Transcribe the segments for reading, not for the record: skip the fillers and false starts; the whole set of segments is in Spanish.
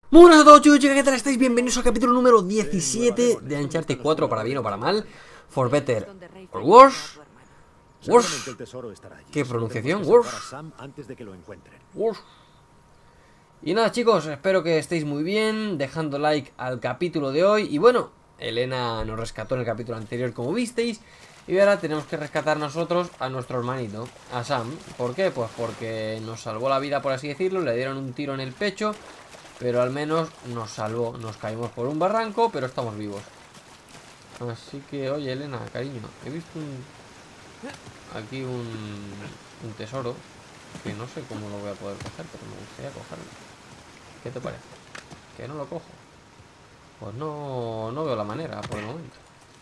Muy buenas a todos, chicos, chicas, ¿qué tal estáis? Bienvenidos al capítulo número 17 de Uncharted 4, para bien o para mal, For Better or Worse. Seguramente el tesoro estará allí. ¿Qué Solo pronunciación? tenemos que salvar a Worse. Sam antes de que lo encuentren. Worse. Y nada, chicos, espero que estéis muy bien, dejando like al capítulo de hoy. Y bueno, Elena nos rescató en el capítulo anterior, como visteis. Y ahora tenemos que rescatar nosotros a nuestro hermanito, a Sam. ¿Por qué? Pues porque nos salvó la vida, por así decirlo. Le dieron un tiro en el pecho, pero al menos nos salvó. Nos caímos por un barranco, pero estamos vivos. Así que, oye, Elena, cariño, he visto aquí un tesoro que no sé cómo lo voy a poder coger, pero me gustaría cogerlo. ¿Qué te parece? ¿Que no lo cojo? Pues no veo la manera por el momento.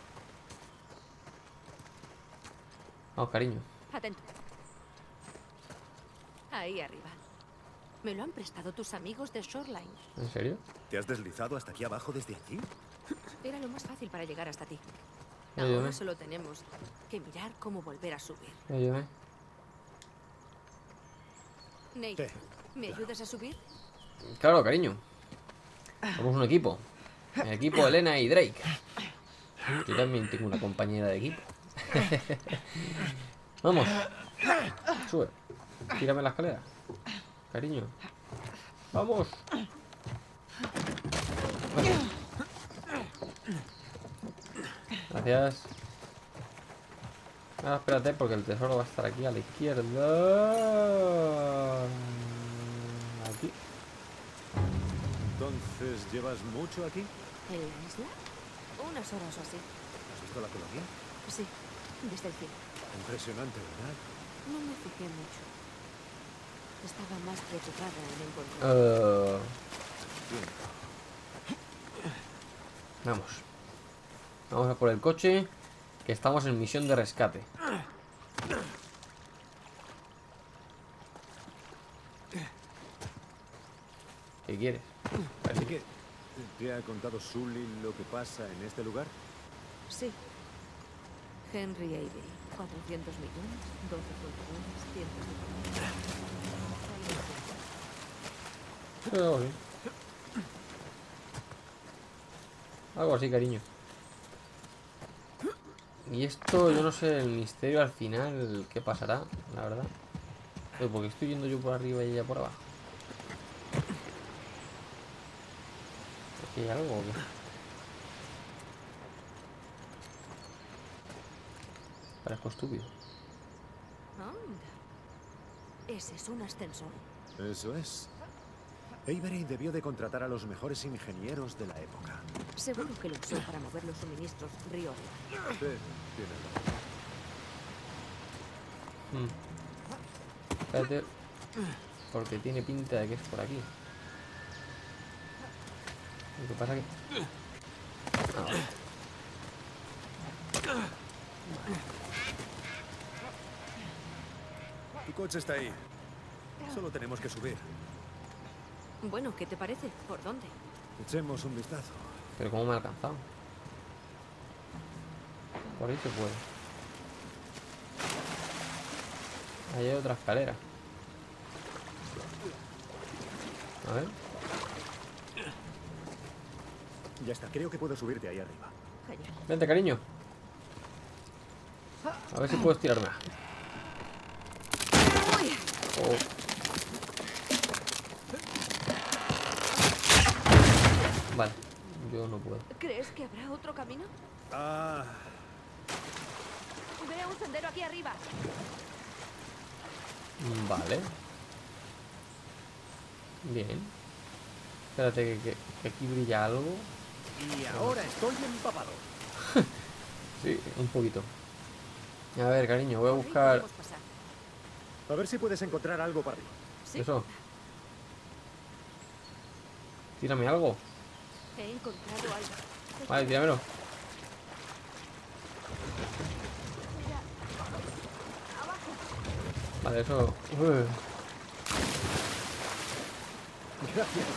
Vamos, cariño. Atento. Ahí arriba. Me lo han prestado tus amigos de Shoreline. ¿En serio? ¿Te has deslizado hasta aquí abajo desde aquí? Era lo más fácil para llegar hasta ti. Ayúdame. Ahora solo tenemos que mirar cómo volver a subir. Ayúdame. Nate, ¿me ayudas a subir? Claro, cariño. Somos un equipo. El equipo Elena y Drake. Yo también tengo una compañera de equipo. Vamos. Sube. Tírame la escalera. Cariño. Vamos. Gracias. Ahora espérate, porque el tesoro va a estar aquí a la izquierda. Aquí. Entonces, ¿llevas mucho aquí? ¿En la isla? Unas horas o así. ¿Has visto la colonia? Sí, desde el cielo. Impresionante, ¿verdad? No me fijé mucho. Estaba más preocupada en encontrar. Bien. Vamos. Vamos a por el coche, que estamos en misión de rescate. ¿Qué quieres? Así que, ¿te ha contado Sully lo que pasa en este lugar? Sí. Henry Avery. 400 millones, 12 culturas, cientos de Algo así. Algo así, cariño. Y esto, yo no sé, el misterio al final, ¿qué pasará? La verdad. Porque estoy yendo yo por arriba y ella por abajo. ¿Aquí hay algo o qué? Parezco estúpido. Anda. ¿Ese es un ascensor? Eso es. Avery debió de contratar a los mejores ingenieros de la época. Seguro que lo usó para mover los suministros río arriba. Sí, tiene razón. Espérate. Porque tiene pinta de que es por aquí. Lo que pasa que... Ah, vale. Tu coche está ahí. Solo tenemos que subir. Bueno, ¿qué te parece? ¿Por dónde? Echemos un vistazo. Pero ¿cómo me ha alcanzado? Por ahí se puede. Ahí hay otra escalera. A ver. Ya está, creo que puedo subirte ahí arriba. Genial. Vente, cariño. A ver si puedes tirarme. Oh. Vale, yo no puedo. ¿Crees que habrá otro camino? Ah, Veo un sendero aquí arriba. Vale. Bien. Espérate que aquí brilla algo. y ahora estoy empapado. Sí, un poquito. A ver, cariño, voy a Por ahí buscar... podemos pasar. A ver si puedes encontrar algo para arriba. Sí, Eso. Tírame algo. he encontrado algo. Vale, tíramelo. Mira, abajo. Vale, eso... Gracias.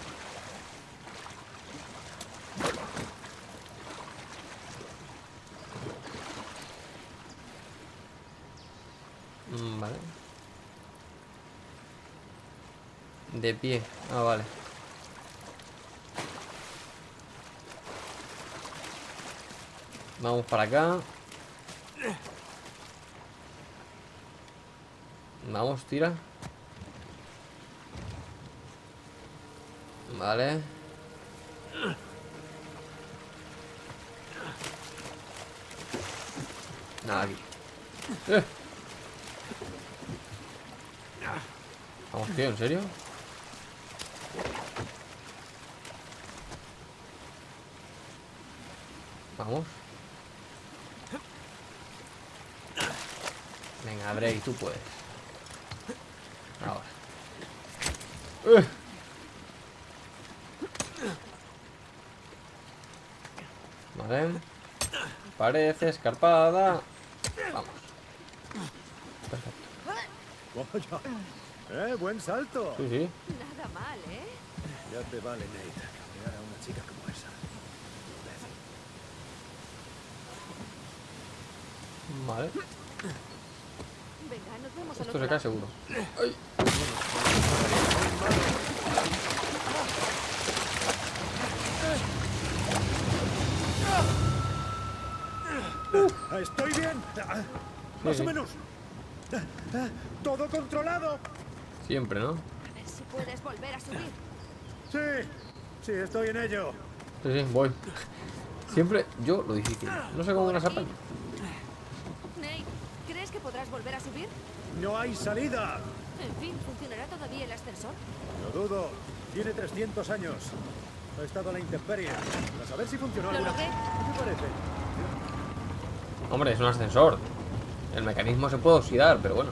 Vale. De pie. Ah, vale. Vamos para acá. Vamos, tira. Vale. Nada aquí. Vamos, tío, ¿en serio? Vamos. Venga, Drake, tú puedes. Ahora. Vale. Parece escarpada. Vamos. Perfecto. Vaya. Buen salto. Sí, sí. Nada mal, ¿eh? Ya te vale, Nate. Crear a una chica como esa. Vale. Venga, nos vemos al Esto otro se cae lado. seguro. Ay. Estoy bien. Más Sí, o sí. menos. Todo controlado. Siempre, ¿no? A ver si puedes volver a subir. Sí, estoy en ello. Sí, sí, voy. Siempre yo lo difícil. No sé cómo me las apaño. Nate, ¿crees que podrás volver a subir? No hay salida. En fin, ¿funcionará todavía el ascensor? No dudo. Tiene 300 años. Ha estado a la intemperie. A saber si funcionó ¿Lo alguna logré? ¿Qué te parece? Hombre, es un ascensor. El mecanismo se puede oxidar, pero bueno.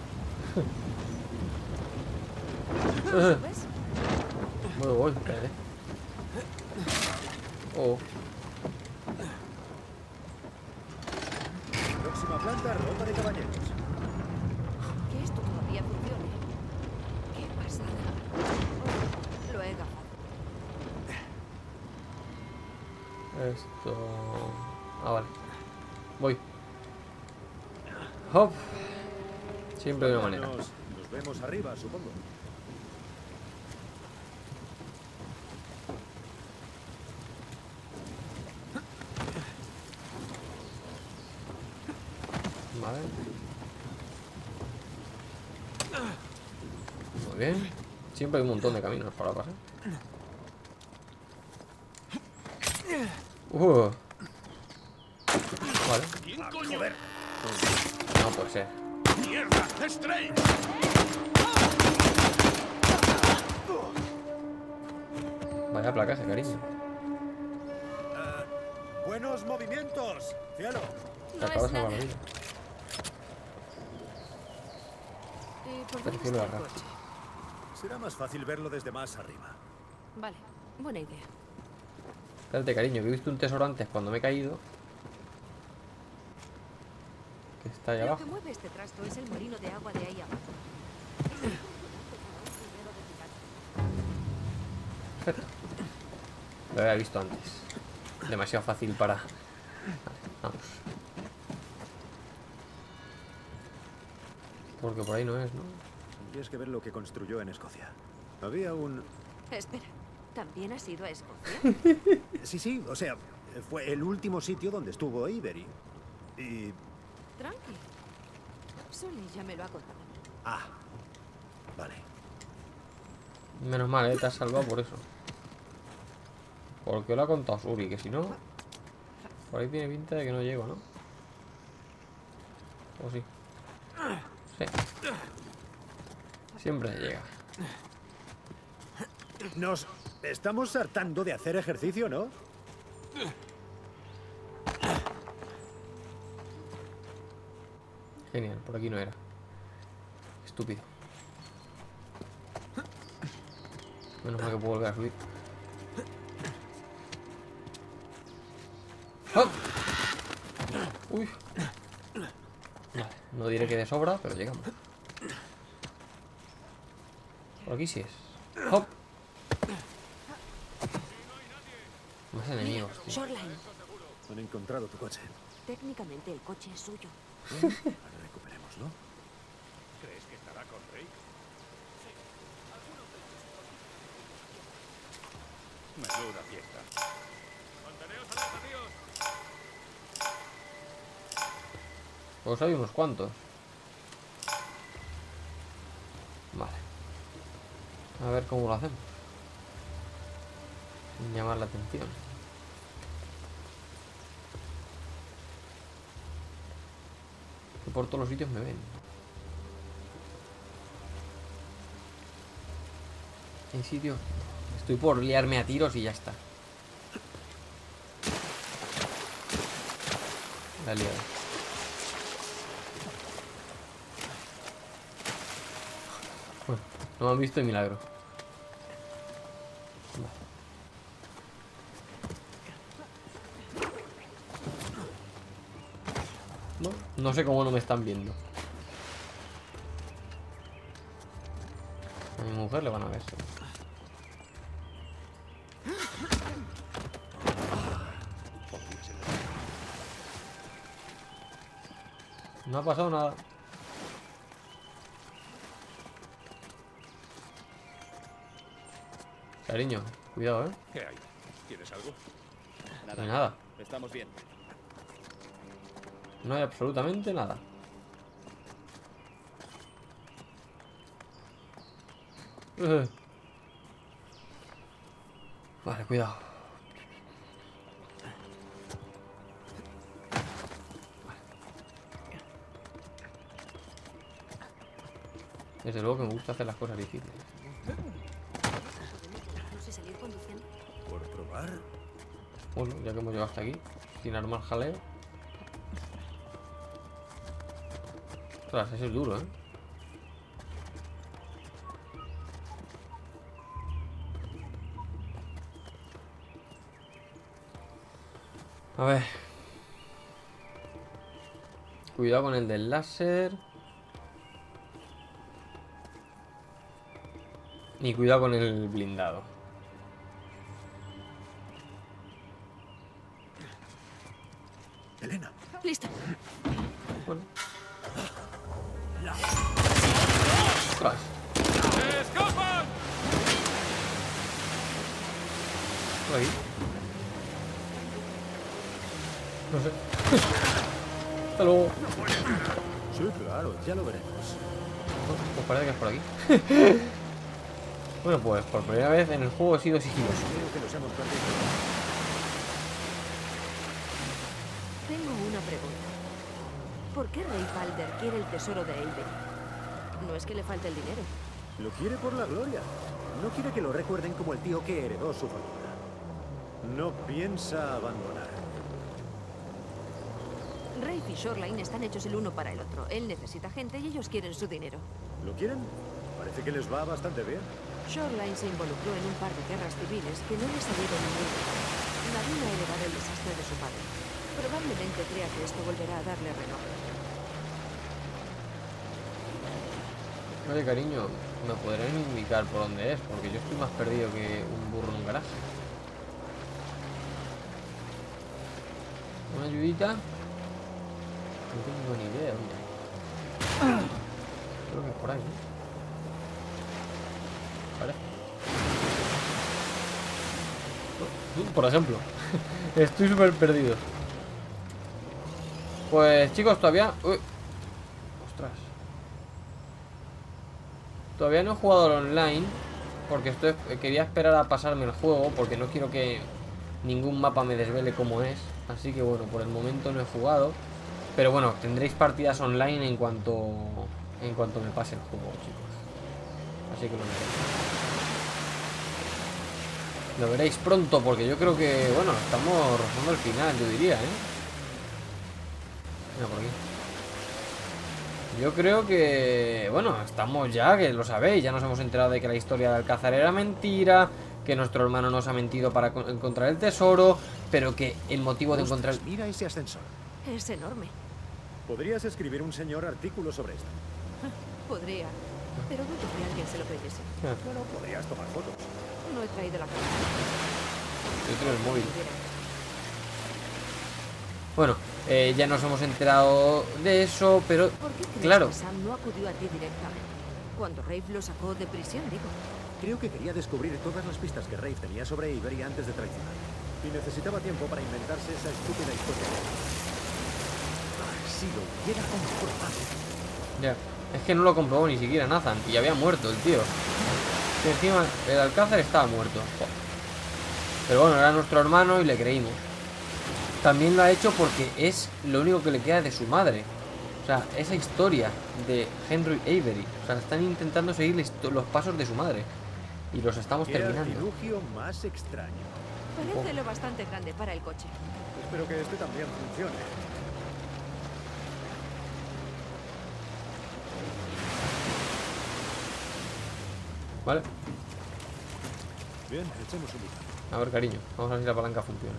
¿Subes? Voy, espérate. Oh. Próxima planta, ropa de caballeros. Que esto todavía funcione. Qué pasada. Oh, lo he gafado. Esto... Ah, vale. Voy. Hop. Siempre de una manera. Nos vemos arriba, supongo. Vale. Muy bien. Siempre hay un montón de caminos para pasar. Vale. Joder. No puede ser. ¡Mierda! ¡Strange! Vaya placaje, cariño. Buenos movimientos, cielo. Te No acabas es de nada. salvar la vida. ¿Y por Pero dónde cielo está el agarra. coche? Será más fácil verlo desde más arriba. Vale, buena idea. Espérate, cariño, que he visto un tesoro antes cuando me he caído. Que está ahí Lo abajo. que mueve este trasto es el molino de agua de ahí abajo. Perfecto. Lo había visto antes. Demasiado fácil para... Vale, vamos. Porque por ahí no es, ¿no? Tendrías que ver lo que construyó en Escocia. Había un... Espera, ¿también has ido a Escocia? Sí, o sea, fue el último sitio donde estuvo Avery. Y... Tranqui. Sully ya me lo ha contado. Ah, vale. Menos mal, te has salvado por eso. Porque lo ha contado Suri, que si no... Por ahí tiene pinta de que no llego, ¿no? ¿O sí? Sí. Siempre llega. Nos estamos hartando de hacer ejercicio, ¿no? Genial, por aquí no era. Estúpido. Menos mal que puedo volver a subir. ¡Ah! Uy. Vale, no diré que de sobra, pero llegamos. Por aquí sí es. ¡Hop! Más enemigos, tío. Shoreline. Han encontrado tu coche. Técnicamente el coche es suyo. Ahora recuperémoslo. ¿Crees que estará con Rey? Menuda fiesta. ¡Manteneos a los vacíos! Pues hay unos cuantos. Vale. A ver cómo lo hacemos. Sin llamar la atención. Que por todos los sitios me ven. En sitio. Estoy por liarme a tiros y ya está. La he liado. Bueno, no me han visto de milagro. Vale. No sé cómo no me están viendo. A mi mujer le van a ver. No ha pasado nada. Cariño, cuidado, ¿eh? ¿Qué hay? ¿Tienes algo? No hay nada. Estamos bien. No hay absolutamente nada. Vale, cuidado. Desde luego que me gusta hacer las cosas difíciles. No sé salir conduciendo. Por probar. Bueno, ya que hemos llegado hasta aquí, sin armar jaleo. Ostras, ese es duro, ¿eh? A ver. Cuidado con el del láser. Y cuidado con el blindado. Elena. Listo. Bueno. Ostras. ¡Escapan! Por aquí. No sé. Hasta luego. Sí, claro, ya lo veremos. Pues parece que es por aquí. Bueno, pues por primera vez en el juego he sido sigiloso. Creo que los hemos perdido. Tengo una pregunta. ¿Por qué Rey Balder quiere el tesoro de Avery? No es que le falte el dinero. Lo quiere por la gloria. No quiere que lo recuerden como el tío que heredó su fortuna. No piensa abandonar. Rafe y Shoreline están hechos el uno para el otro. Él necesita gente y ellos quieren su dinero. ¿Lo quieren? Parece que les va bastante bien. Shoreline se involucró en un par de guerras civiles que no le salieron muy bien. David ha heredado el desastre de su padre. Probablemente crea que esto volverá a darle renombre. Oye, cariño, ¿me podrían indicar por dónde es? Porque yo estoy más perdido que un burro en un garaje. ¿Una ayudita? No tengo ni idea dónde. Creo que es por ahí, ¿no? Vale. Por ejemplo. Estoy súper perdido. Pues chicos, todavía... Uy. Ostras. Todavía no he jugado al online. Porque quería esperar a pasarme el juego. Porque no quiero que ningún mapa me desvele cómo es. Así que bueno, por el momento no he jugado. Pero bueno, tendréis partidas online en cuanto me pase el juego, chicos. Así que lo veréis pronto, porque yo creo que, bueno, estamos rozando el final, yo diría, ¿eh? Mira por aquí. Yo creo que, bueno, estamos ya, que lo sabéis, ya nos hemos enterado de que la historia de Alcázar era mentira, que nuestro hermano nos ha mentido para encontrar el tesoro, pero que el motivo de encontrar... Ostras, mira ese ascensor. Es enorme. Podrías escribir un señor artículo sobre esto. Podría, pero dudo que alguien se lo creyese. Bueno, podrías tomar fotos. No he traído la cámara. Yo tengo el móvil. Bueno, ya nos hemos enterado de eso, pero ¿Por qué crees claro, que Sam no acudió a ti directamente? Cuando Rafe lo sacó de prisión, digo. Creo que quería descubrir todas las pistas que Rafe tenía sobre Avery antes de traicionar. Y necesitaba tiempo para inventarse esa estúpida historia. Si lo hubiera comprobado. Ya. Es que no lo comprobó ni siquiera Nathan. Y había muerto el tío. Y encima el alcázar estaba muerto. Joder. Pero bueno, era nuestro hermano y le creímos. También lo ha hecho porque es lo único que le queda de su madre. O sea, esa historia de Henry Avery. O sea, están intentando seguir los pasos de su madre. Y los estamos ¿Qué terminando. artilugio más extraño? Parece lo bastante grande para el coche. Espero que este también funcione. ¿Vale? Bien, echemos un vistazo. A ver, cariño. Vamos a ver si la palanca funciona.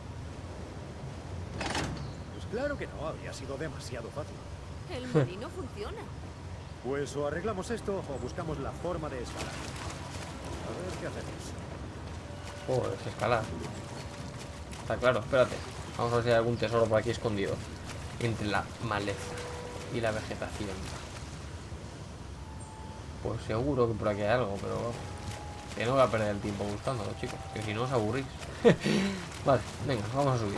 Pues claro que no, habría sido demasiado fácil. El molino funciona. Pues o arreglamos esto o buscamos la forma de escalar. A ver qué hacemos. Joder, es escalar. Está claro, espérate. Vamos a ver si hay algún tesoro por aquí escondido. Entre la maleza y la vegetación. Pues seguro que por aquí hay algo, pero que no voy a perder el tiempo buscándolo, chicos. Que si no os aburrís. Vale, venga, vamos a subir.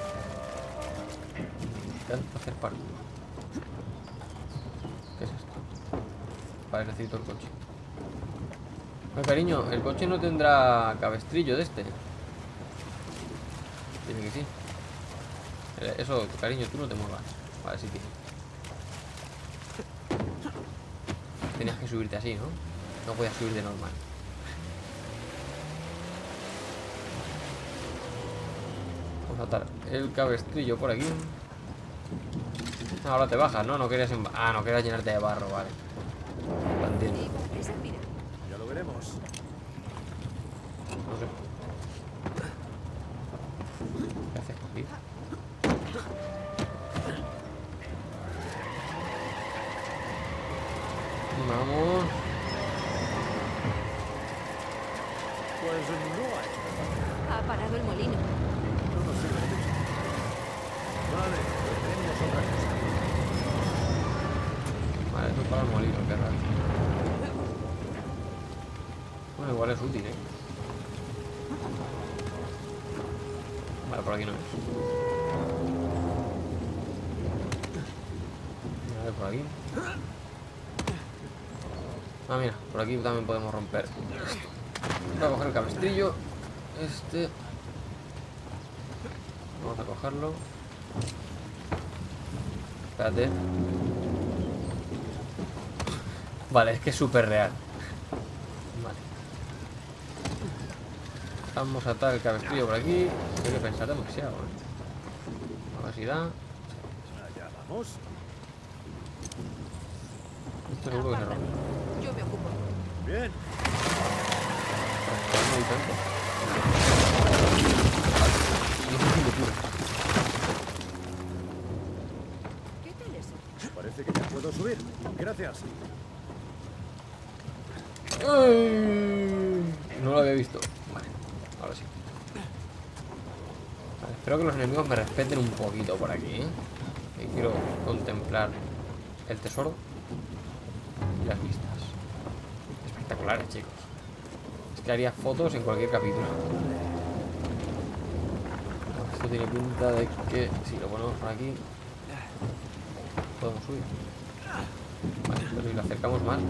Hacer parkour. ¿Qué es esto? Para necesito el coche. Bueno, cariño, el coche no tendrá cabestrillo de este. Tiene que sí. Eso, cariño, tú no te muevas. Vale, sí tiene. Tenías que subirte así, ¿no? No podías subir de normal. Vamos a atar el cabestrillo por aquí. Ahora te bajas, ¿no? No querías no querías llenarte de barro, vale. Lo entiendo. ¿Y para qué servirá? Ya lo veremos. No sé. ¿Qué haces aquí? Vamos. Pues no hay. Ha parado el molino. No nos sirve de mucho. Vale, pues tenemos otra cosa. Vale, eso para el molino, qué raro. Bueno, igual es útil, ¿eh? Vale, por aquí no es. A ver, por aquí. Ah, mira, por aquí también podemos romper esto. Voy a coger el cabestrillo. Este. Vamos a cogerlo. Espérate. Vale, es que es súper real. Vale. Vamos a atar el cabestrillo por aquí. Hay que pensar demasiado, ¿eh? A ver si da. Allá vamos. Esto seguro que se rompe. Yo me ocupo. Bien. No hay tanto. ¿Qué tal eso? Parece que ya puedo subir. Gracias. ¡Ay! No lo había visto. Vale, ahora sí. Vale, espero que los enemigos me respeten un poquito por aquí, ¿eh? Que quiero contemplar el tesoro y las vistas. Espectaculares, chicos. Es que haría fotos en cualquier capítulo. Esto tiene pinta de que si lo ponemos por aquí podemos subir. Vale, pero si lo acercamos más.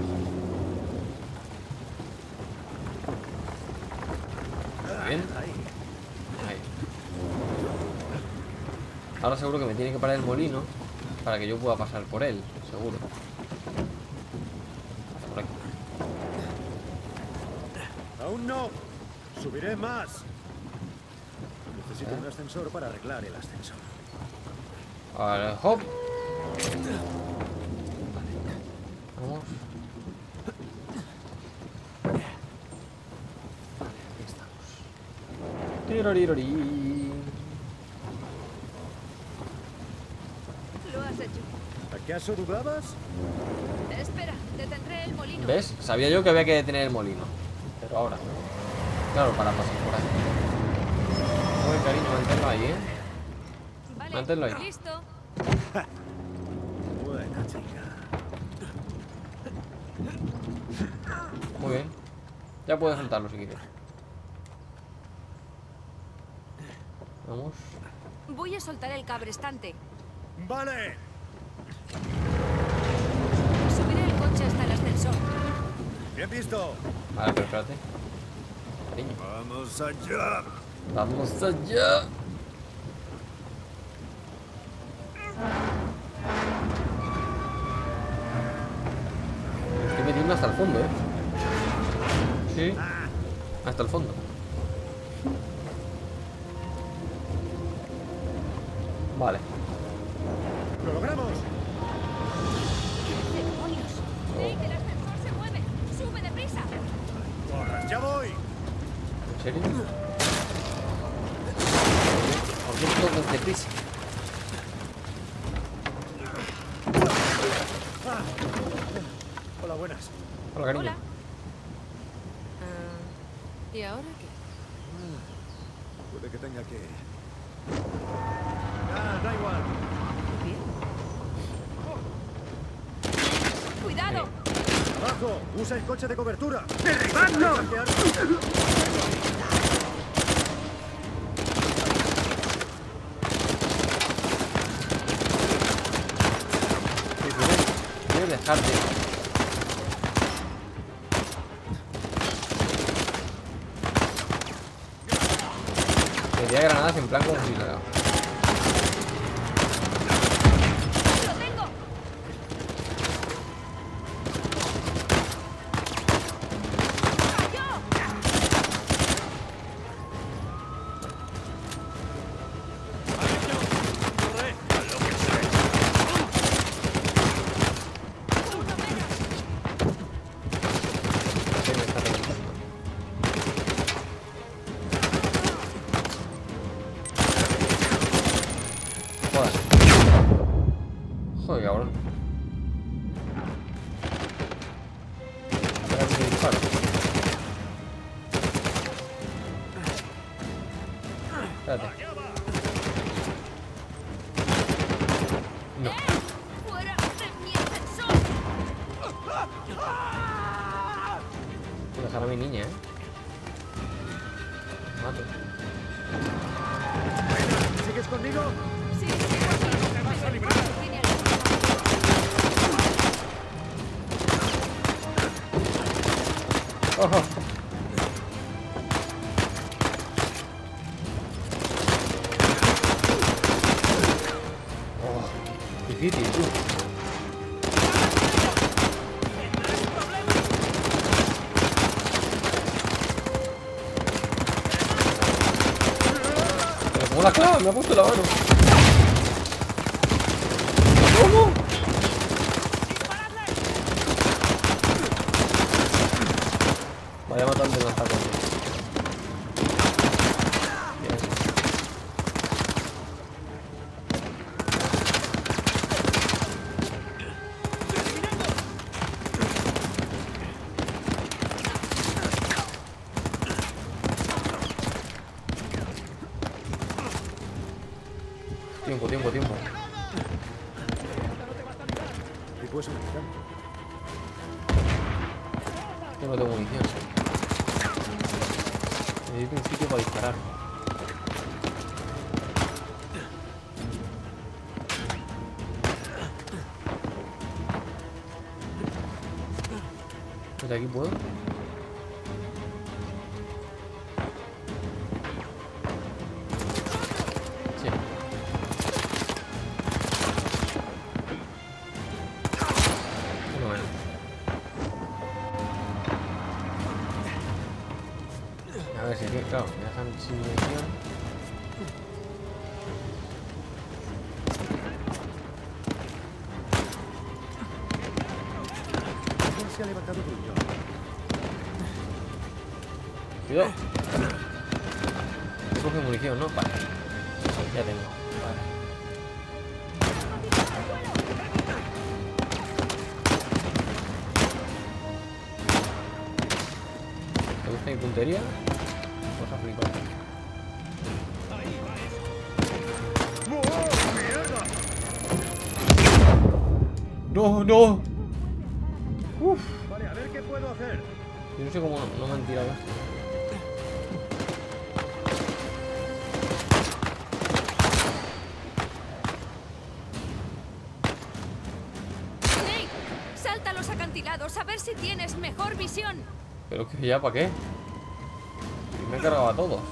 Bien. Ahí. Ahora seguro que me tiene que parar el molino para que yo pueda pasar por él, seguro. Por aquí. Aún no. Subiré más. Necesito un ascensor para arreglar el ascensor. Vale, hop. Vamos. Vale, aquí estamos. Tirorirorí. Lo has hecho. ¿Acaso dudabas? Espera, detendré el molino. ¿Ves? Sabía yo que había que detener el molino. Pero ahora. Claro, para pasar por ahí. Muy cariño, manténlo ahí, ¿eh? Vale, Manténlo ahí. listo. Buena chica. Muy bien. Ya puedes soltarlo si quieres. Vamos. Voy a soltar el cabrestante. Vale. Subiré el coche hasta el ascensor. Bien visto. Vale, pero espérate. Cariño. Vamos allá. Vamos allá. Me estoy metiendo hasta el fondo, ¿eh? Sí. Hasta el fondo. Vale. ¡Lo logramos! ¿Qué demonios? ¡Jake, el ascensor se mueve! ¡Sube deprisa! ¡Corras, ya voy! ¿En serio? ¿Por qué todo deprisa? Hola, buenas. Hola, cariño. Hola. ¿Y ahora qué? Puede que tenga que... da igual. Bien. ¡Cuidado! ¡Abajo! ¡Usa el coche de cobertura! ¡Derribadlo! Quiero dejarte. Quería granadas en plan como si nada. ¡Lo tengo! ¡Cayó! ¡Corre! ¡A lo que sea! ¡Uno menos! Sí, me está reventando. Joder. Joder, cabrón. Espera que disparo. Espérate. No. ¡Fuera de mi ascensor! Voy a dejar a mi niña, Mato. ¿Sigues conmigo? Sí, sí, sí. ¡Te vas a librar! Tiene algo. ¡Ojo! Oh, difícil, tú. Pero ¿cómo la clava? Me ha puesto la mano. ¿Cómo? Vaya matando el lanzacohetes. Bien. Tiempo, tiempo, tiempo. Y pues americano. Yo no tengo munición. Necesito un sitio para disparar. ¿Desde aquí puedo? Sí. Bueno. A ver si sí, claro, me dejan sin munición. ¿Quién se ha levantado tuyo? Cuidado. Coge munición, ¿no? Vale. Ya tengo. Vale. ¿Te gusta mi puntería? Cosa flipada. ¡No, no! Uf. Vale, a ver qué puedo hacer. Yo no sé cómo no me han tirado esto. si tienes mejor visión. Pero que ya, ¿para qué? Y me he cargado a todos.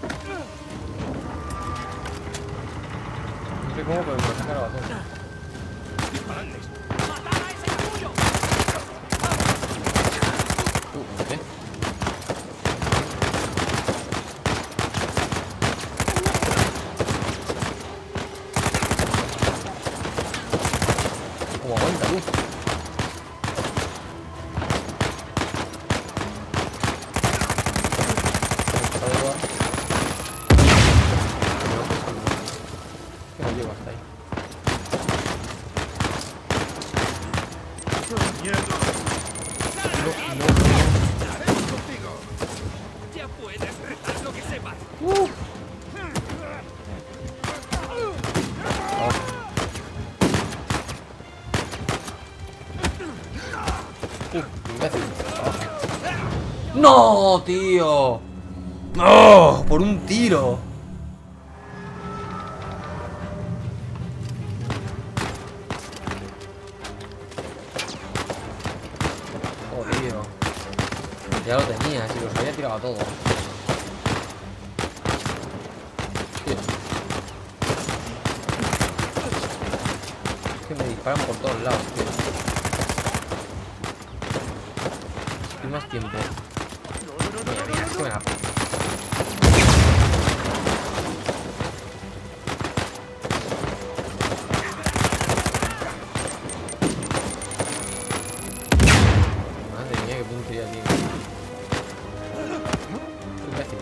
No sé cómo, pero me los he cargado a todos. ¡Matar a ese capullo! ¿Qué? ¿Cómo aguanta, tú? Que no llego hasta ahí. Ya puedes rezar lo que sepas. Imbécil. ¡No, tío! ¡No! ¡Por un tiro! Oh, tío. Ya lo tenía, si los había tirado a todos. Tío. Es que me disparan por todos lados, tío. Y más tiempo. Mira, mira, es que me la... Madre mía, qué puntería tiene. Imbécil.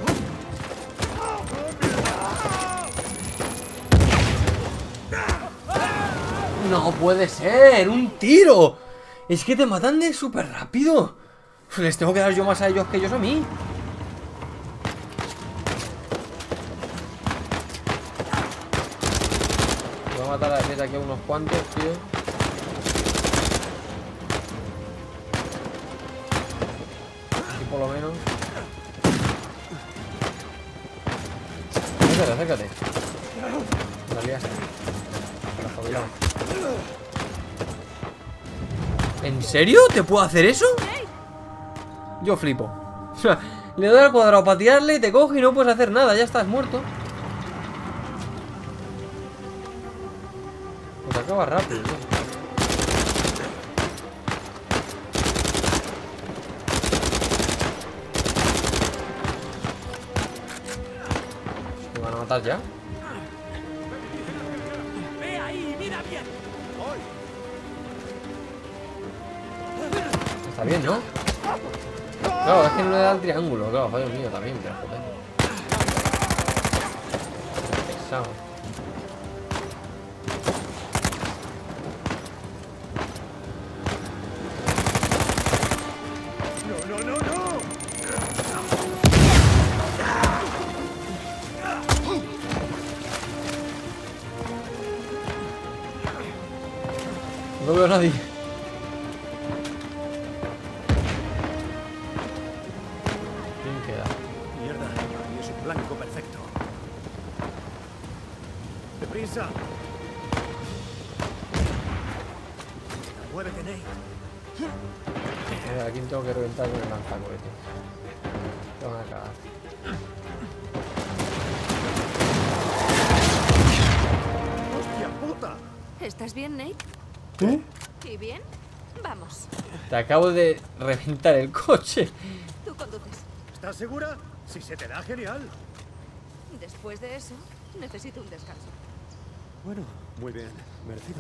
No puede ser, un tiro. Es que te matan de súper rápido. Les tengo que dar yo más a ellos que ellos a mí. Voy a matar desde aquí a unos cuantos, tío. Aquí por lo menos. Acércate, acércate. La liaste. Para jubilado. ¿En serio? ¿Te puedo hacer eso? Yo flipo. O sea, le doy al cuadrado para tirarle y te coge y no puedes hacer nada. Ya estás muerto. Pues acaba rápido, tío. ¿Me van a matar ya? Ve ahí y mira bien. Está bien, ¿no? Claro, es que no le da el triángulo. Claro, fallo mío también, pero joder. Pesado. ¡No, no, no, no! No veo a nadie. ¿Quién queda? Mierda, y es un blanco perfecto. ¡Deprisa! ¡Muévete, Nate! A ver, ¿a quién tengo que reventar con el lanzacohetes? Te van a cagar. ¡Hostia puta! ¿Estás bien, Nate? ¿Tú? ¿Y bien? Vamos. Te acabo de reventar el coche. Tú conduces. ¿Estás segura? Si se te da, genial. Después de eso, necesito un descanso. Bueno, muy bien. Merecido.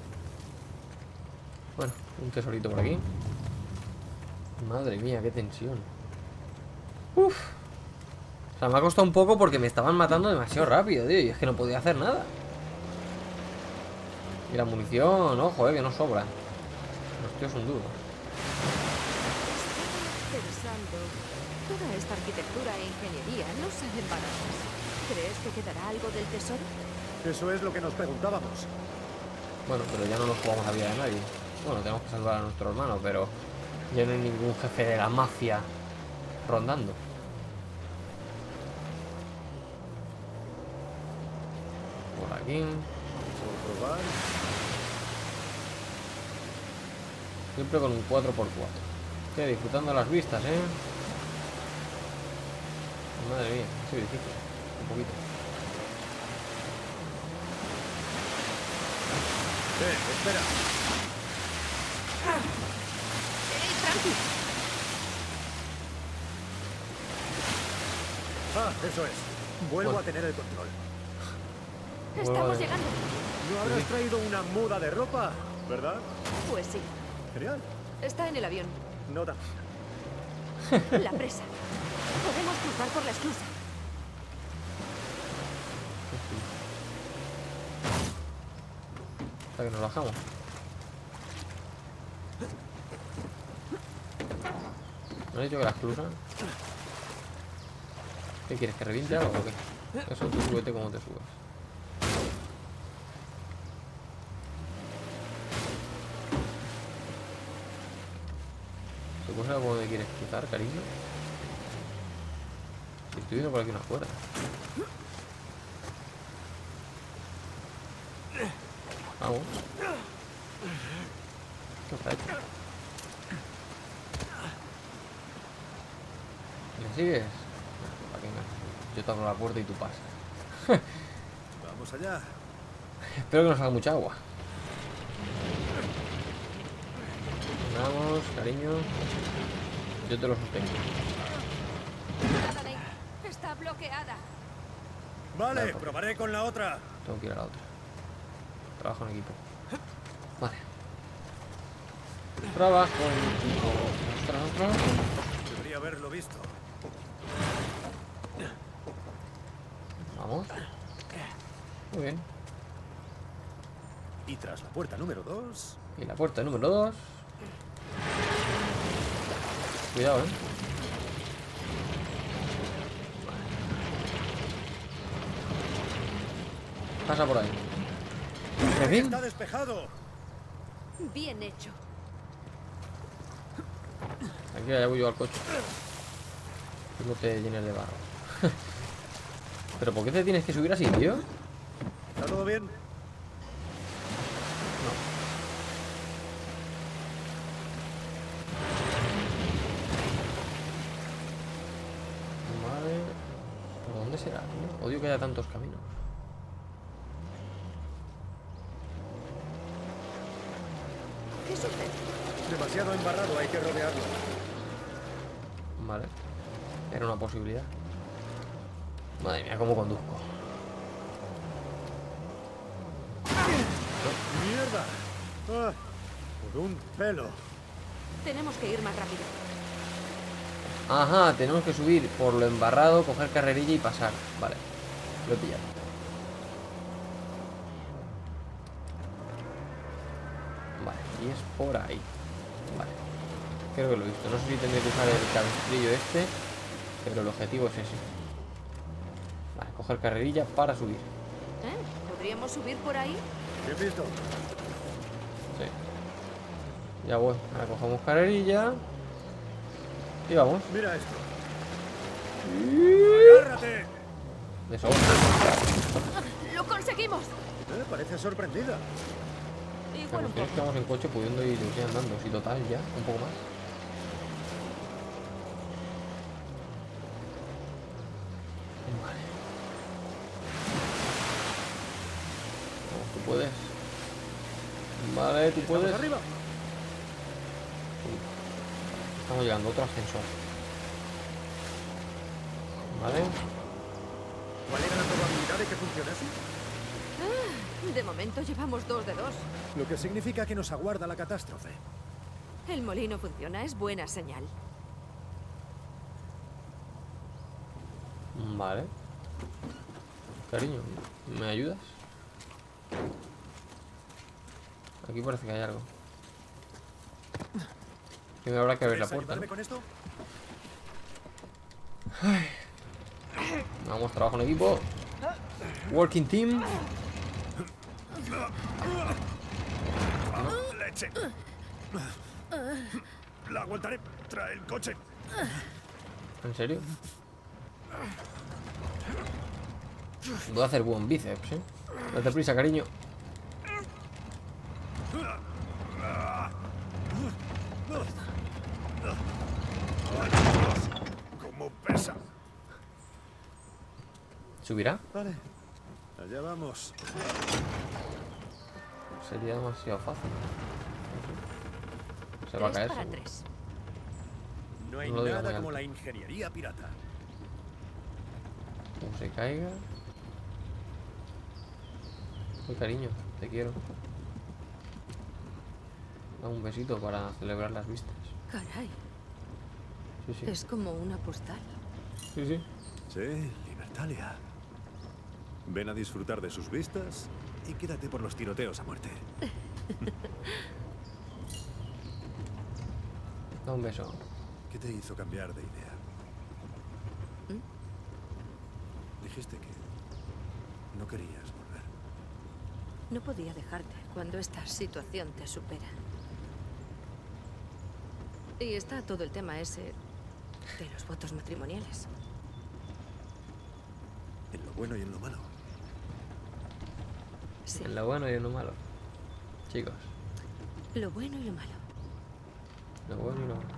Bueno, un tesorito por aquí. Madre mía, qué tensión. Uf. O sea, me ha costado un poco porque me estaban matando demasiado rápido, tío. Y es que no podía hacer nada. Y la munición, ojo, que no sobra. Los tíos son duros. Pensando, toda esta arquitectura e ingeniería no salen baratas. ¿Crees que quedará algo del tesoro? Eso es lo que nos preguntábamos. Bueno, pero ya no nos jugamos la vida de nadie. Bueno, tenemos que salvar a nuestro hermano, pero ya no hay ningún jefe de la mafia rondando. Por aquí. Por probar. Siempre con un 4x4. Hostia, disfrutando las vistas, Madre mía, es difícil. Un poquito. Espera. Tranqui. Eso es. Vuelvo Bueno. a tener el control. Estamos llegando. ¿No habrás traído una muda de ropa, verdad? Pues sí. Genial. Está en el avión. No tan. La presa. Podemos cruzar por la esclusa. Hasta que nos bajamos. ¿No has dicho que las cruzan? ¿Qué quieres? ¿Que reviente algo o qué? Eso, tú súbete como te subes. ¿Se puede saber por dónde quieres cruzar, cariño? Si estoy viendo por aquí una cuerda. Vamos. ¿Qué está hecho? ¿Me sigues? ¿Para qué me? Yo te abro la puerta y tú pasas. Vamos allá. Espero que no salga mucha agua. Vamos, cariño. Yo te lo sostengo. Está bloqueada. Vale, Vale, pues. probaré con la otra. Tengo que ir a la otra. Trabajo en equipo. Vale. Trabajo en equipo. Ostras. Debería haberlo visto. Vamos. Muy bien. Y tras la puerta número 2... Y la puerta número 2. Cuidado, Pasa por ahí. ¿En fin? ¡Está despejado! Bien hecho. Aquí ya voy yo al coche. Que no te llenes de barro. ¿Pero por qué te tienes que subir así, tío? ¿Está todo bien? Vale. ¿Por dónde será, tío? Odio que haya tantos caminos. ¿Qué sucede? Demasiado embarrado, hay que rodearlo. Vale. Era una posibilidad. Madre mía, cómo conduzco. ¡Mierda! Ah, por un pelo. Tenemos que ir más rápido. Ajá, tenemos que subir por lo embarrado, coger carrerilla y pasar. Vale, lo he pillado. Vale, y es por ahí. Vale, creo que lo he visto. No sé si tendré que usar el cabestrillo este, pero el objetivo es ese. Vale, coger carrerilla para subir. ¿Podríamos subir por ahí? ¿Bien visto? Sí. Ya voy. Ahora cogemos carrerilla. Y vamos. Mira esto. ¡Agárrate! De sobra. ¡Lo conseguimos! Parece sorprendida. La Igual un cuestión es que poco. vamos en coche pudiendo ir andando. Si total, ya, un poco más. Vale. Vamos, tú puedes. Vale, tú ¿Estamos puedes. arriba? Estamos llegando a otro ascensor. Vale. ¿Cuál era la probabilidad de que funcionase? De momento llevamos 2 de 2. Lo que significa que nos aguarda la catástrofe. El molino funciona, es buena señal. Vale. Cariño, ¿me ayudas? Aquí parece que hay algo. Primero habrá que abrir la ¿Puedes puerta, ayudarme ¿no? con esto? Vamos, trabajo en equipo. Working team. ¡Leche! La aguantaré. Trae el coche. ¿En serio? Voy a hacer buen bíceps, ¿eh? Date prisa, cariño. ¿Subirá? Vale, allá vamos. Sería demasiado fácil. Se va a 3 caer. para seguro. 3. No hay No lo digas nada muy como alto. la ingeniería pirata. Como se caiga. Uy, cariño, te quiero. Da un besito para celebrar las vistas. Caray, Sí, sí. es como una postal. Sí, sí. Sí, Libertalia. Ven a disfrutar de sus vistas y quédate por los tiroteos a muerte. Da un beso. ¿Qué te hizo cambiar de idea? Dijiste que no querías volver. No podía dejarte cuando esta situación te supera. Y está todo el tema ese de los votos matrimoniales. En lo bueno y en lo malo. Sí, En lo bueno y en lo malo. Chicos, lo bueno y lo malo. lo bueno y lo malo.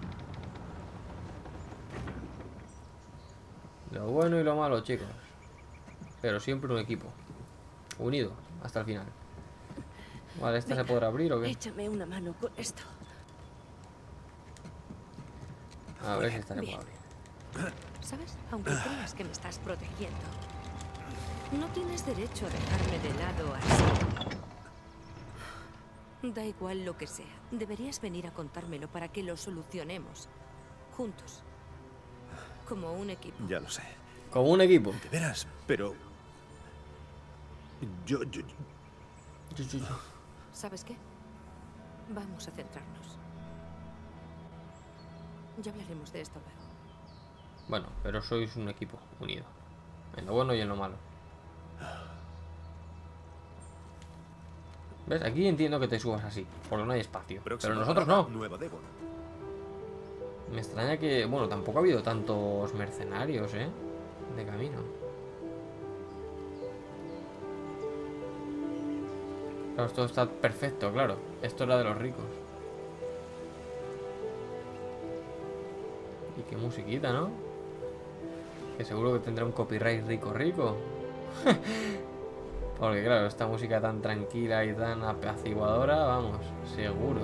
Lo bueno y lo malo, chicos. Pero siempre un equipo. Unido hasta el final. Vale, ¿esta se Venga, podrá abrir o qué? Échame una mano con esto. A ver si esta se puede Bien. abrir. ¿Sabes? Aunque creas que me estás protegiendo, no tienes derecho a dejarme de lado así. Da igual lo que sea. Deberías venir a contármelo para que lo solucionemos. Juntos. Como un equipo. Ya lo sé. Como un equipo. De veras, pero... Yo... ¿Sabes qué? Vamos a centrarnos. Ya hablaremos de esto luego. Bueno, pero sois un equipo unido. En lo bueno y en lo malo. ¿Ves? Aquí entiendo que te subas así, porque no hay espacio. Pero Próxima nosotros parada, no. Nueva Devon. Me extraña que... Bueno, tampoco ha habido tantos mercenarios, ¿eh? De camino. Claro, esto está perfecto, claro. Esto era de los ricos. Y qué musiquita, ¿no? Que seguro que tendrá un copyright rico. Porque claro, esta música tan tranquila y tan apaciguadora, vamos, seguro.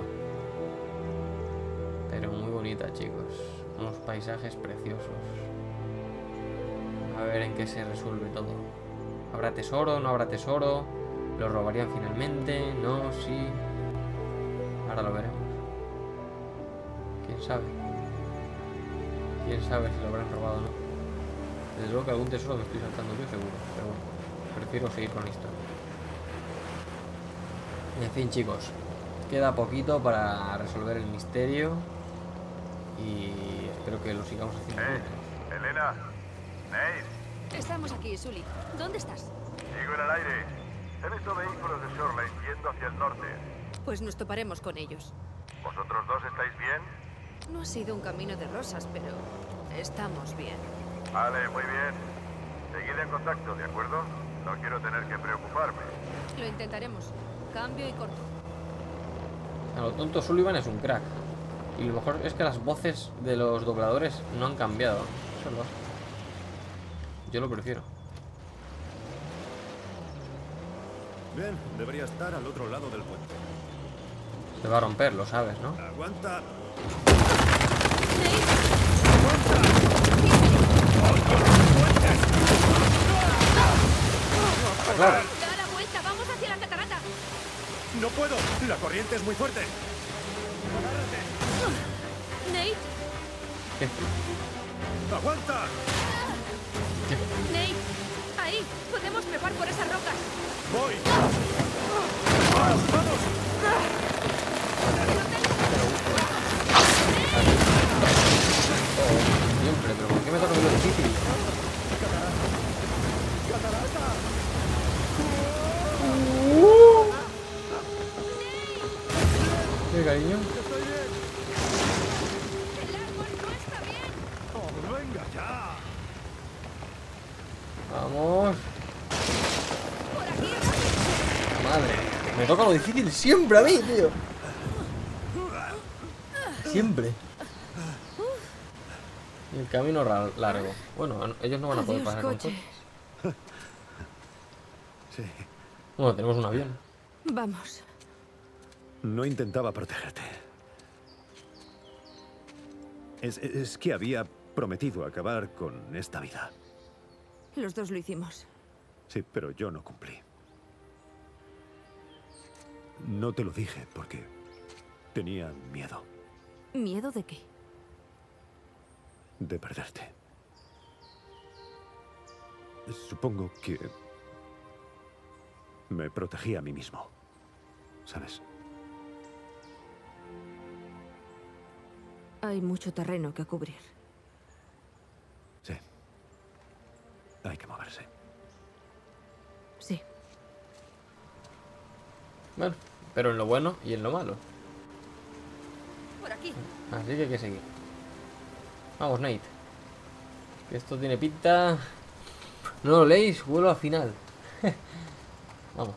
Pero muy bonita, chicos. Unos paisajes preciosos. A ver en qué se resuelve todo. ¿Habrá tesoro? ¿No habrá tesoro? ¿Lo robarían finalmente? ¿No? ¿Sí? Ahora lo veremos. ¿Quién sabe? ¿Quién sabe si lo habrán robado o no? Desde luego que algún tesoro me estoy saltando yo seguro. Pero bueno, prefiero seguir con la historia. En fin, chicos. Queda poquito para resolver el misterio. Y espero que lo sigamos haciendo bien. Elena, Nate, Estamos aquí, Sully. ¿Dónde estás? sigo en el aire. He visto vehículos de Shoreline yendo hacia el norte. Pues nos toparemos con ellos. ¿Vosotros dos estáis bien? No ha sido un camino de rosas, pero estamos bien. Vale, muy bien. Seguid en contacto, ¿de acuerdo? No quiero tener que preocuparme. Lo intentaremos. Cambio y corto. A lo tonto, Sullivan es un crack. Y lo mejor es que las voces de los dobladores no han cambiado. Eso es lo... Yo lo prefiero. Bien, debería estar al otro lado del puente. Se va a romper, lo sabes, ¿no? Aguanta. Claro. ¡Da la vuelta! ¡Vamos hacia la catarata! No puedo. La corriente es muy fuerte. ¡Nate! ¿Qué? Aguanta. ¡Nate! ¡Ahí! ¡Podemos trepar por esas rocas! Voy. Vamos, vamos. Siempre, pero ¿por qué me toca lo difícil? ¿Qué, cariño? ¡El árbol no está bien! Oh, venga ya. Vamos. ¡Por aquí! Madre. Me toca lo difícil siempre a mí, tío. Siempre. Y el camino largo. Bueno, ellos no van a poder Adiós, pasar con coche. coches. Sí. Bueno, tenemos un avión. Vamos. No intentaba protegerte. Es que había prometido acabar con esta vida. Los dos lo hicimos. Sí, pero yo no cumplí. No te lo dije porque tenía miedo ¿Miedo de qué? de perderte. Supongo que me protegí a mí mismo, ¿sabes? Hay mucho terreno que cubrir. Sí. Hay que moverse. Sí. Bueno, pero en lo bueno y en lo malo. Por aquí. Así que hay que seguir. Vamos, Nate. Que esto tiene pinta... No lo leéis, vuelo al final. Vamos.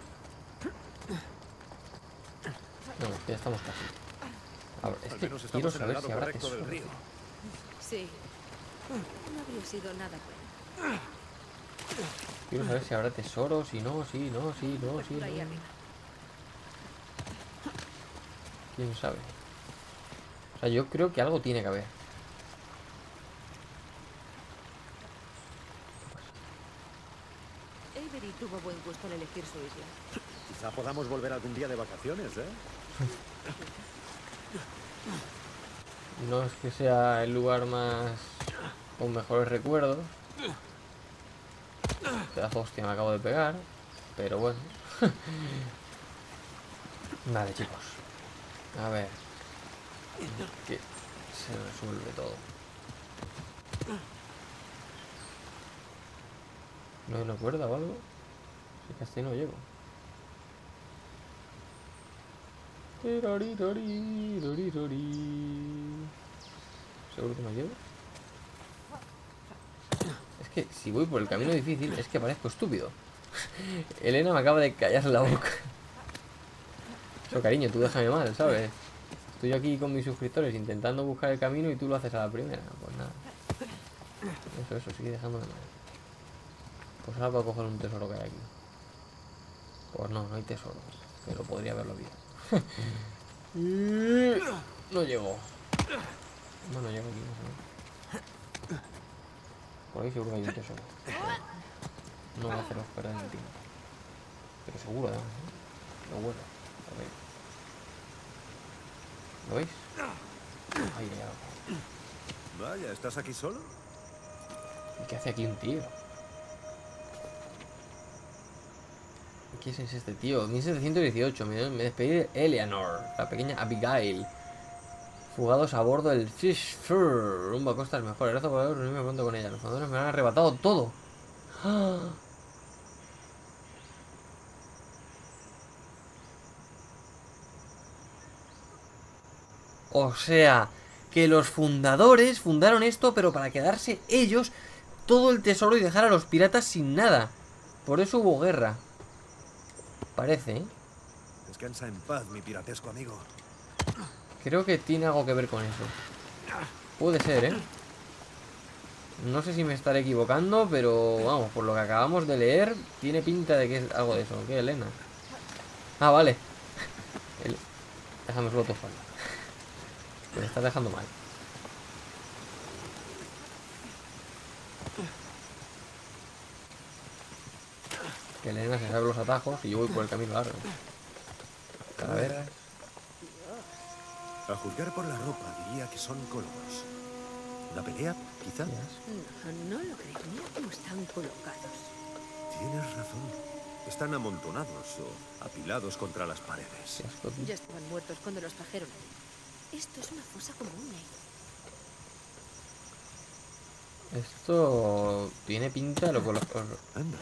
Vamos, ya estamos casi. A ver, es que quiero saber si habrá tesoro. Sí. No habría sido nada bueno. Quiero saber si habrá tesoro, si no, si no, si no, si Por ahí no. arriba. ¿Quién sabe? O sea, yo creo que algo tiene que haber. Avery tuvo buen gusto en elegir su isla. Quizá podamos volver algún día de vacaciones, ¿eh? No es que sea el lugar más... con mejores recuerdos. Pedazo hostia me acabo de pegar. Pero bueno. Vale, chicos. A ver. Que se resuelve todo. ¿No hay una cuerda o algo? Si que hasta ahí no llego. ¿Seguro que no llego? Es que si voy por el camino difícil es que parezco estúpido. Elena me acaba de callar la boca. Eso, cariño, tú déjame mal, ¿sabes? Estoy aquí con mis suscriptores intentando buscar el camino y tú lo haces a la primera. Pues nada. Eso, sigue dejándome mal. Pues ahora puedo coger un tesoro que hay aquí. Pues no, no hay tesoro. Pero podría haberlo habido. No llego. No llego aquí, no sé. Por ahí seguro que hay un tesoro. No voy a haceros perder el tiempo. Pero seguro, además, ¿eh? Lo huelo. A ver. ¿Lo veis? Ahí hay algo. Vaya, ¿estás aquí solo? ¿Y qué hace aquí un tío? ¿Qué es este tío? 1718. Me despedí de Eleanor, la pequeña Abigail. Fugados a bordo del Fish Fur. Rumbo a costas mejores. Gracias por reunirme pronto con ella. Los fundadores me han arrebatado todo. ¡Ah! O sea, que los fundadores fundaron esto, pero para quedarse ellos todo el tesoro y dejar a los piratas sin nada. Por eso hubo guerra. Parece, ¿eh? Descansa en paz, mi piratesco amigo. Creo que tiene algo que ver con eso. Puede ser, ¿eh? No sé si me estaré equivocando, pero vamos, por lo que acabamos de leer, tiene pinta de que es algo de eso. ¿Qué, Elena? Ah, vale. Déjame solo tu espalda. Me estás dejando mal. Que Elena se sabe los atajos y yo voy por el camino largo. Calaveras. A juzgar por la ropa, diría que son colonos. ¿Una pelea, quizá? No lo creo. Mira cómo están colocados. Tienes razón. Están amontonados o apilados contra las paredes. Qué asco, tío. Ya estaban muertos cuando los trajeron. Esto es una fosa común, ¿eh? Esto tiene pinta de lo que los... Anda,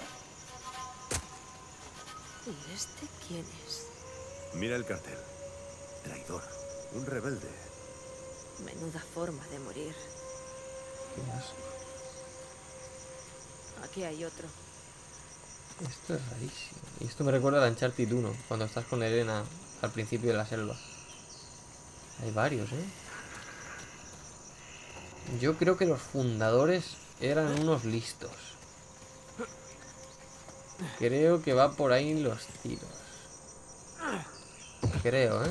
¿Y este quién es? mira el cartel. Traidor. Un rebelde. Menuda forma de morir. Qué asco. Aquí hay otro. Esto es rarísimo. Y esto me recuerda a Uncharted 1, cuando estás con Elena al principio de la selva. Hay varios, ¿eh? Yo creo que los fundadores eran unos listos. Creo que va por ahí los tiros. Creo, ¿eh?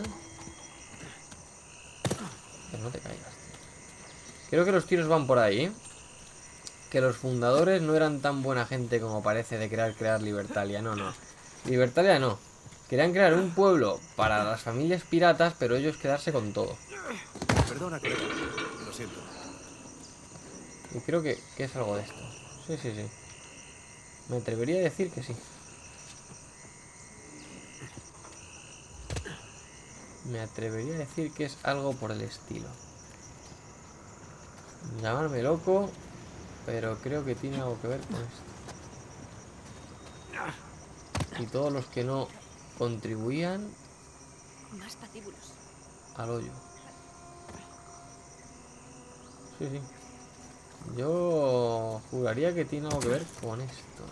Que no te caigas, tío. Creo que los tiros van por ahí, ¿eh? Que los fundadores no eran tan buena gente como parece de crear Libertalia. No, no. Libertalia no. Querían crear un pueblo para las familias piratas, pero ellos quedarse con todo. Perdona, colega. Lo siento. Y creo que es algo de esto. Sí, sí, sí. Me atrevería a decir que sí. Me atrevería a decir que es algo por el estilo. Llamarme loco, pero creo que tiene algo que ver con esto. Y todos los que no contribuían Más patíbulos. al hoyo. Sí, sí. Yo juraría que tiene algo que ver con esto.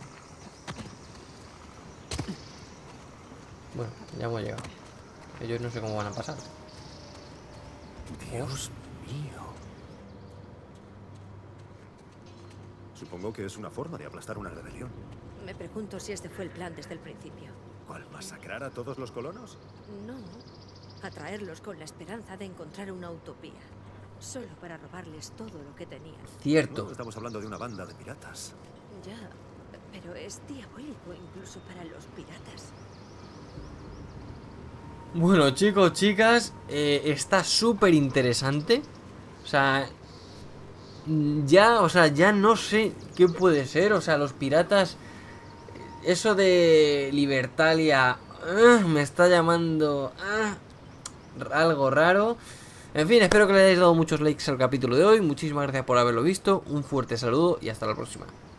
Bueno, ya hemos llegado. Ellos no sé cómo van a pasar. Dios mío. Supongo que es una forma de aplastar una rebelión. Me pregunto si este fue el plan desde el principio. ¿Cuál? ¿Masacrar a todos los colonos? No, atraerlos con la esperanza de encontrar una utopía. Solo para robarles todo lo que tenían. Cierto. No, estamos hablando de una banda de piratas. Ya, pero es diabólico incluso para los piratas. Bueno, chicos, chicas, está súper interesante. O sea, ya no sé qué puede ser. O sea, los piratas, eso de Libertalia, me está llamando algo raro. En fin, espero que le hayáis dado muchos likes al capítulo de hoy. Muchísimas gracias por haberlo visto. Un fuerte saludo y hasta la próxima.